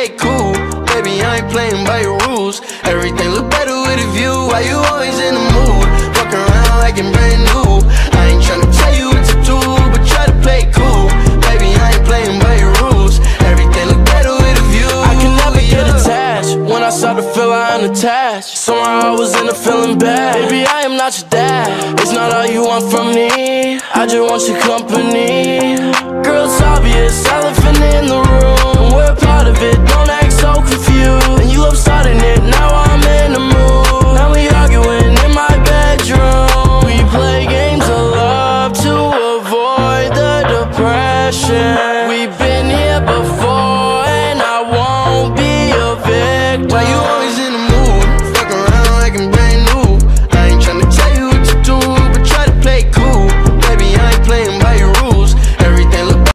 play cool. Baby, I ain't playing by your rules. Everything look better with a view. Why you always in the mood? Walk around like I'm brand new. I ain't tryna tell you what to do, but try to play cool. Baby, I ain't playing by your rules. Everything look better with a view. I can never get attached. When I start to feel I'm unattached, somehow I was in a feeling bad. Baby, I am not your dad. It's not all you want from me. I just want your company. Girl, it's obvious, elephant in the room.